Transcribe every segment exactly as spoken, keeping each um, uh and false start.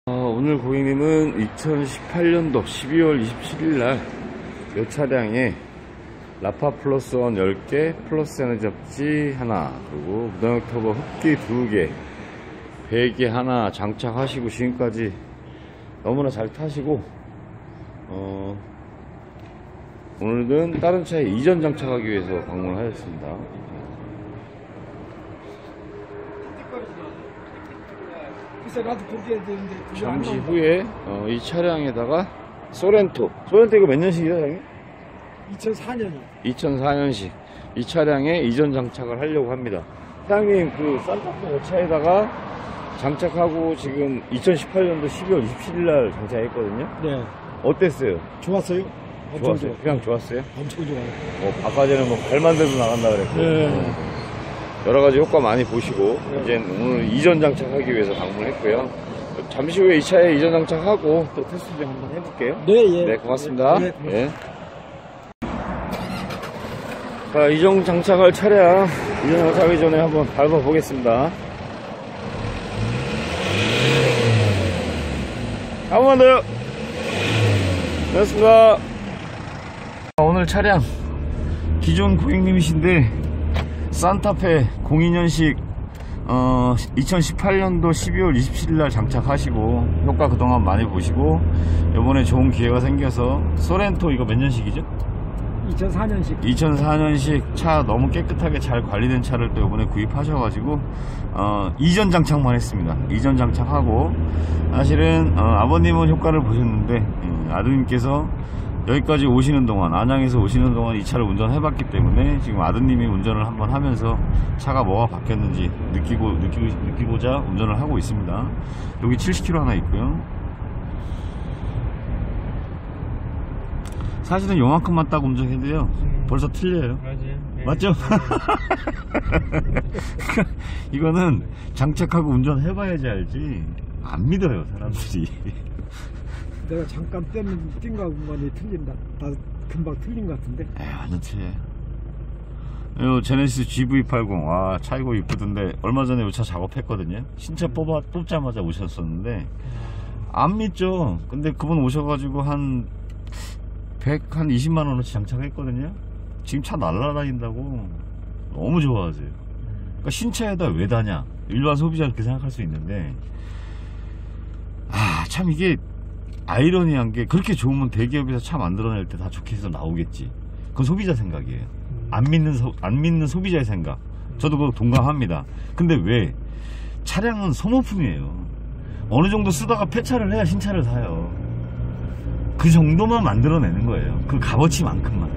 어, 오늘 고객님은 이천십팔년도 십이월 이십칠일날 이 차량에 라파 플러스 원 열 개, 플러스 에너지 접지 하나, 그리고 무동력 터보 흡기 두 개, 배기 하나 장착하시고 지금까지 너무나 잘 타시고, 어, 오늘은 다른 차에 이전 장착하기 위해서 방문을 하였습니다. 잠시 후에 어, 이 차량에다가 소렌토 소렌토 이거 몇 년식이야 사장님? 이천사년이요. 이천사년식 이 차량에 이전 장착을 하려고 합니다. 사장님, 그 산타페 이 차에다가 장착하고 지금 이천십팔년도 십이월 이십칠일날 장착했거든요. 네. 어땠어요? 좋았어요? 좋았어요? 그냥 좋았어요? 엄청 좋아요. 뭐 아까 전에 뭐 발만 대도 나간다 그랬고, 네. 어, 여러 가지 효과 많이 보시고, 네. 이제 오늘 이전 장착하기 위해서 방문했고요. 잠시 후에 이 차에 이전 장착하고 또 테스트 좀 한번 해볼게요. 네, 예. 네, 고맙습니다. 네, 네. 네. 자, 이전 장착할 차량 이전 장착하기 전에 한번 밟아 보겠습니다. 한 번 더요. 고맙습니다. 오늘 차량 기존 고객님이신데 산타페 공이년식 어, 이천십팔년도 십이월 이십칠일날 장착하시고 효과 그동안 많이 보시고 이번에 좋은 기회가 생겨서 소렌토 이거 몇 년식이죠? 이천사년식. 이천사년식 차 너무 깨끗하게 잘 관리된 차를 또 이번에 구입하셔가지고 어, 이전 장착만 했습니다. 이전 장착하고 사실은 어, 아버님은 효과를 보셨는데 음, 아드님께서 여기까지 오시는 동안, 안양에서 오시는 동안 이 차를 운전해봤기 때문에 지금 아드님이 운전을 한번 하면서 차가 뭐가 바뀌었는지 느끼고, 느끼고, 느끼고자 운전을 하고 있습니다. 여기 칠십 킬로미터 하나 있고요. 사실은 요만큼만 딱 운전해도요, 음, 벌써 틀려요. 맞아요. 네. 맞죠? 이거는 장착하고 운전해봐야지 알지, 안 믿어요, 사람들이. 내가 잠깐 떼면 뛴 거하고 많이 틀린다. 다 금방 틀린 것 같은데. 에이, 완전 틀려요. 요 제네시스 지브이 팔십, 와, 차 이거 이쁘던데 얼마 전에 이 차 작업했거든요. 신차 뽑아, 뽑자마자 오셨었는데 안 믿죠. 근데 그분 오셔가지고 한 백, 한 이십만 원어치 장착했거든요. 지금 차 날라다닌다고 너무 좋아하세요. 그러니까 신차에다 왜 다냐, 일반 소비자 그렇게 생각할 수 있는데, 아, 참 이게 아이러니한 게, 그렇게 좋으면 대기업에서 차 만들어낼 때 다 좋게 해서 나오겠지. 그건 소비자 생각이에요. 안 믿는 소, 안 믿는 소비자의 생각. 저도 그거 동감합니다. 근데 왜? 차량은 소모품이에요. 어느 정도 쓰다가 폐차를 해야 신차를 사요. 그 정도만 만들어내는 거예요. 그 값어치만큼만.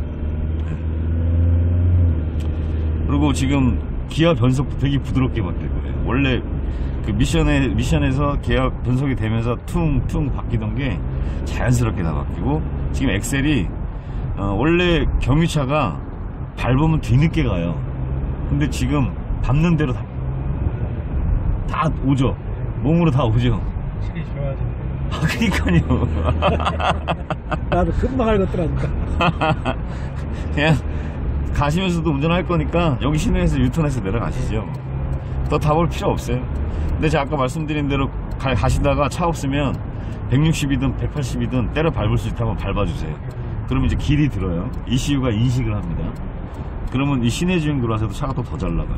그리고 지금 기아 변속도 되게 부드럽게 바뀔 거예요. 원래 그 미션에, 미션에서 기아 변속이 되면서 퉁퉁 바뀌던 게 자연스럽게 다 바뀌고, 지금 엑셀이 어, 원래 경유차가 밟으면 뒤늦게 가요. 근데 지금 밟는 대로 다, 다 오죠. 몸으로 다 오죠. 시계 좋아하지. 아, 그니까요. 나도 금방 알겠더라니까. 그냥 가시면서도 운전할 거니까 여기 시내에서 유턴해서 내려가시죠. 더 다 볼 필요 없어요. 근데 제가 아까 말씀드린 대로 가, 가시다가 차 없으면 백육십이든 백팔십이든 때려 밟을 수 있다면 밟아주세요. 그러면 이제 길이 들어요. 이씨유가 인식을 합니다. 그러면 이 시내 주행 들어와서도 차가 또 더 잘 나가요.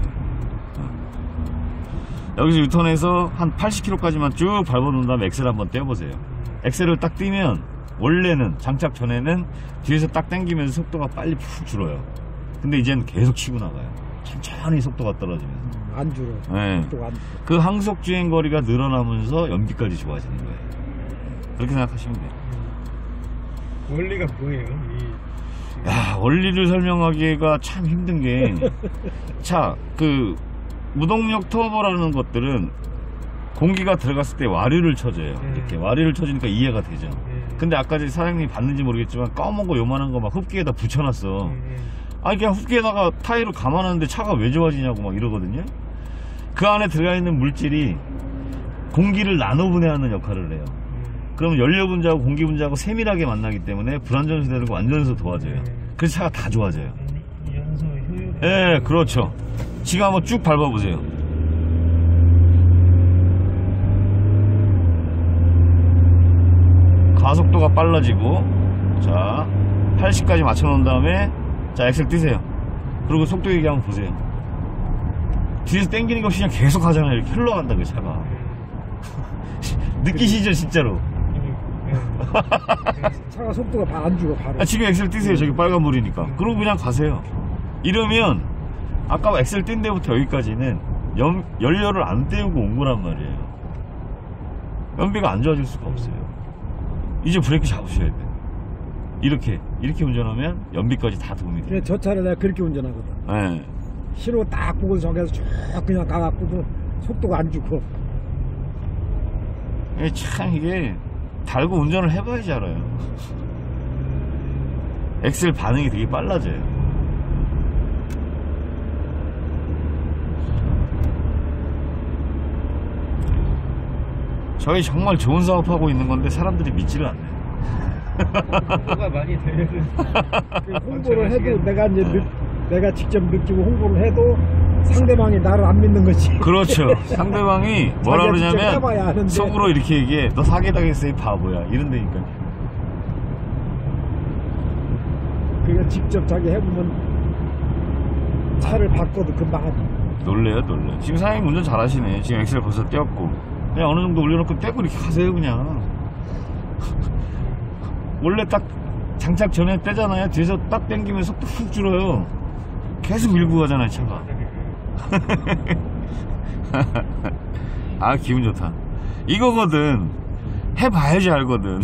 여기서 유턴해서 한 팔십 킬로미터까지만 쭉 밟아놓은 다음에 엑셀 한번 떼어보세요. 엑셀을 딱 띄면 원래는 장착 전에는 뒤에서 딱 당기면서 속도가 빨리 푹 줄어요. 근데 이제는 계속 치고 나가요. 천천히 속도가 떨어지면서. 음, 안 줄어. 네. 속도가 안. 그 항속 주행 거리가 늘어나면서 연비까지 좋아지는 거예요. 그렇게 생각하시면 돼요. 원리가 뭐예요? 이... 야, 원리를 설명하기가 참 힘든 게, 자, 그 무동력 터보라는 것들은 공기가 들어갔을 때 와류를 쳐줘요. 음. 이렇게 와류를 쳐주니까 이해가 되죠. 음. 근데 아까 전에 사장님이 봤는지 모르겠지만 까만 거 요만한 거 막 흡기에다 붙여놨어. 음. 아니 그냥 흡기에다가 타이로 감아놨는데 차가 왜 좋아지냐고 막 이러거든요. 그 안에 들어가 있는 물질이 공기를 나눠 분해하는 역할을 해요. 음. 그러면 연료 분자하고 공기 분자하고 세밀하게 만나기 때문에 불안전에서 되고 안전에서 도와줘요. 음. 그래서 차가 다 좋아져요. 연소 효율. 예, 그렇죠. 지금 한번 쭉 밟아보세요. 가속도가 빨라지고, 자 팔십까지 맞춰 놓은 다음에 자 엑셀 띄세요. 그리고 속도 얘기 한번 보세요. 뒤에서 땡기는 거 없이 그냥 계속 하잖아요. 이렇게 흘러간다 그 차가. 느끼시죠 진짜로? 차가 속도가 바- 안 주고 바로. 아, 지금 엑셀 띄세요. 저기 빨간불이니까. 그러고 그냥 가세요. 이러면 아까 엑셀 띈 데부터 여기까지는 연, 연료를 안 떼우고 온 거란 말이에요. 연비가 안 좋아질 수가 없어요. 이제 브레이크 잡으셔야 돼. 이렇게 이렇게 운전하면 연비까지 다 도움이 돼요. 그래, 저 차를 내가 그렇게 운전하거든. 네. 신호 딱 보고 저기서 쭉 그냥 가갖고도 속도가 안 주고. 이게 참 이게 달고 운전을 해봐야지 알아요. 엑셀 반응이 되게 빨라져요. 저희 정말 좋은 사업하고 있는 건데 사람들이 믿지를 않네요. 뭐가 많이 되면은 그 홍보를 해도 내가 이제 느, 내가 직접 느끼고 홍보를 해도 상대방이 나를 안 믿는 거지. 그렇죠. 상대방이 뭐라 자기가 직접 해봐야 그러냐면 아는데. 속으로 이렇게 얘기해. 너 사기당했어 이 바보야. 이런다니까요. 그러니까 직접 자기 해보면 차를 바꿔도 금방 하지. 놀래요 놀래. 지금 사장님 운전 잘하시네. 지금 엑셀 벌써 떼었고 그냥 어느 정도 올려놓고 떼고 이렇게 가세요 그냥. 원래 딱 장착 전에 떼잖아요. 뒤에서 딱 당기면 속도 훅 줄어요. 계속 밀고 가잖아요 차가. 아 기분 좋다. 이거거든. 해봐야지 알거든.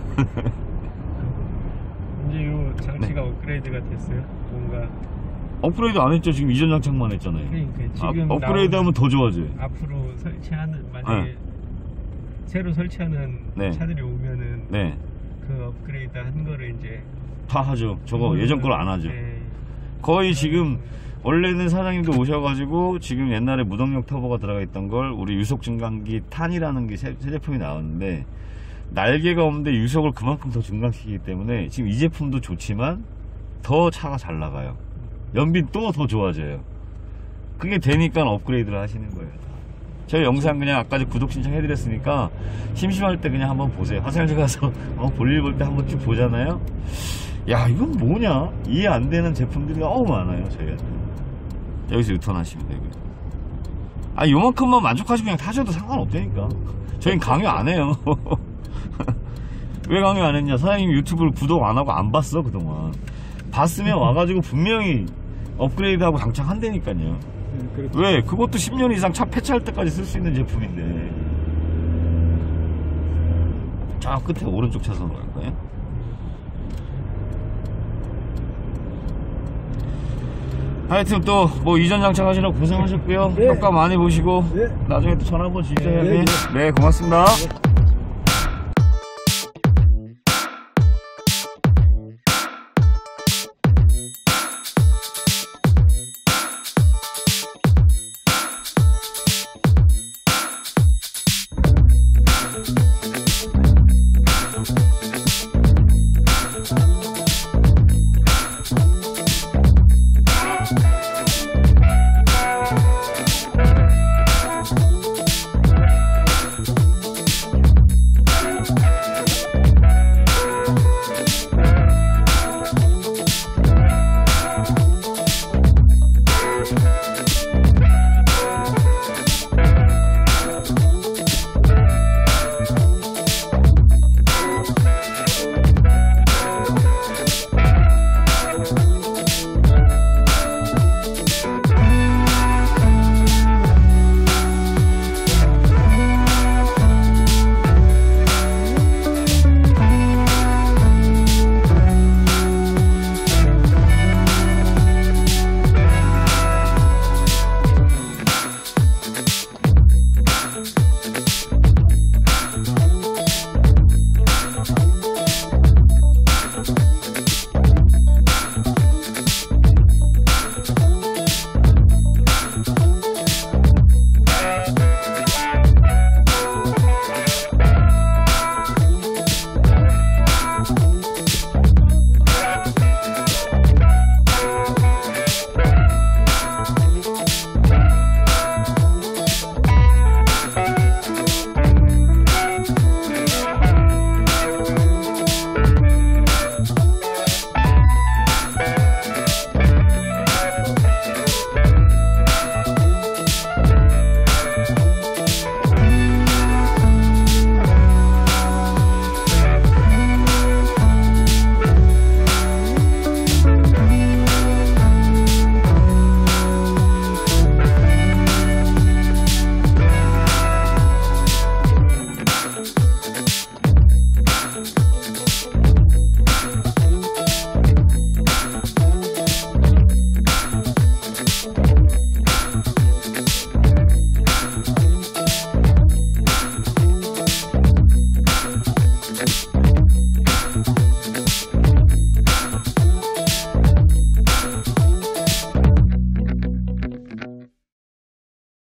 이제 요 장치가 네. 업그레이드가 됐어요. 뭔가 업그레이드 안 했죠. 지금 이전 장착만 했잖아요. 그러니까 아, 지금 업그레이드 나오는 하면 더 좋아져요. 앞으로 설치하는 만약에 네. 새로 설치하는 네. 차들이 오면은 네. 그 업그레이드 한 거를 이제 다 하죠. 저거 음, 예전 걸 안 하죠. 네. 거의 지금 원래는 사장님도 오셔가지고 지금 옛날에 무동력 터보가 들어가 있던 걸 우리 유속 증강기 탄이라는 게 새, 새 제품이 나왔는데 날개가 없는데 유속을 그만큼 더 증강시키기 때문에 지금 이 제품도 좋지만 더 차가 잘 나가요. 연비 또 더 좋아져요. 그게 되니까 업그레이드를 하시는 거예요. 저희 영상 그냥 아까 구독 신청 해드렸으니까 심심할 때 그냥 한번 보세요. 화장실 가서 어, 볼일 볼 때 한번 쭉 보잖아요. 야 이건 뭐냐 이해 안 되는 제품들이 너무 많아요 저희한테. 여기서 유턴하시면 되고요. 아 요만큼만 만족하시고 그냥 타셔도 상관없다니까. 저희는 강요 안 해요. 왜 강요 안 했냐. 사장님 유튜브를 구독 안 하고 안 봤어 그동안. 봤으면 와가지고 분명히 업그레이드하고 장착한다니까요. 네, 그렇죠. 왜? 그것도 십 년 이상 차 폐차할 때까지 쓸 수 있는 제품인데. 저 끝에 오른쪽 차선으로 갈까요? 하여튼 또 뭐 이전 장착하시느라 고생하셨고요. 네. 효과 많이 보시고 네. 나중에 또 전화 한번 주세요. 네, 네, 네. 네 고맙습니다. 네.